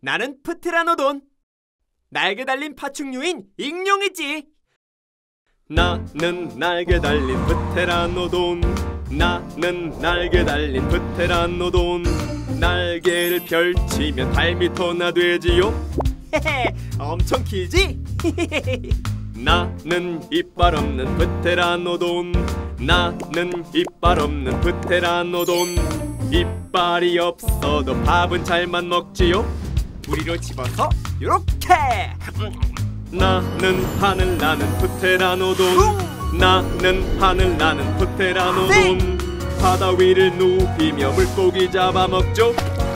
나는 프테라노돈. 날개 달린 파충류인 익룡이지. 나는 날개 달린 프테라노돈. 나는 날개 달린 프테라노돈. 날개를 펼치면 8m나 되지요. 헤헤, 엄청 길지? 나는 이빨 없는 프테라노돈. 나는 이빨 없는 프테라노돈. 이빨이 없어도 밥은 잘만 먹지요. 뿌리로 집어서 요렇게. 나는 하늘 나는 프테라노돈. 나는 하늘 나는 프테라노돈. 바다 위를 누비며 물고기 잡아먹죠.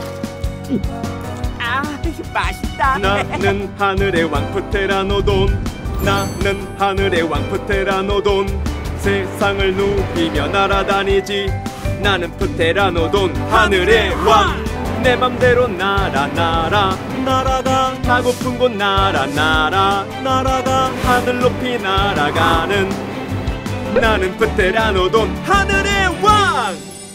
아, 맛있다. 나는 하늘의 왕 프테라노돈. 나는 하늘의 왕 프테라노돈. 세상을 누비며 날아다니지. 나는 프테라노돈 하늘의 왕. 내 맘대로 날아 날아가. 가고픈 곳 날아 날아가. 하늘 높이 날아가는 나는 프테라노돈 하늘의 왕.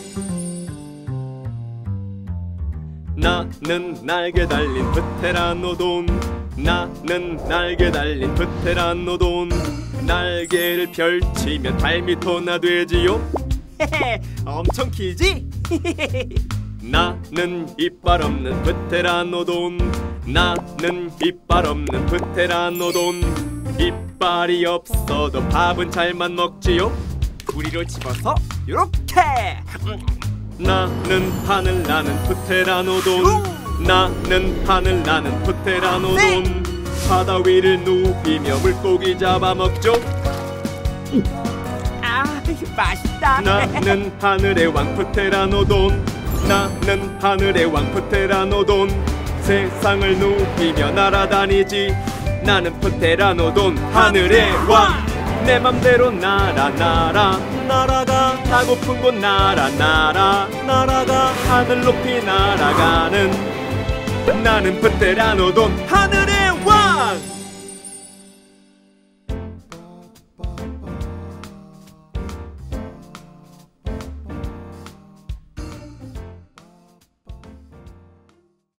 나는 날개 달린 프테라노돈. 나는 날개 달린 프테라노돈. 날개를 펼치면 8m나 되지요. 헤헤, 엄청 길지? 나는 이빨 없는 프테라노돈. 나는 이빨 없는 프테라노돈. 이빨이 없어도 밥은 잘만 먹지요. 뿌리로 집어서 요렇게. 나는 하늘 나는 프테라노돈. 나는 하늘 나는 프테라노돈. 바다 위를 누비며 물고기 잡아먹죠. 아, 맛있다. 나는 하늘의 왕 프테라노돈. 나는 하늘의 왕 프테라노돈. 세상을 누비며 날아다니지. 나는 프테라노돈 하늘의 왕. 내 맘대로 날아가. 가고픈 곳 날아가. 하늘 높이 날아가는 나는 프테라노돈 하늘의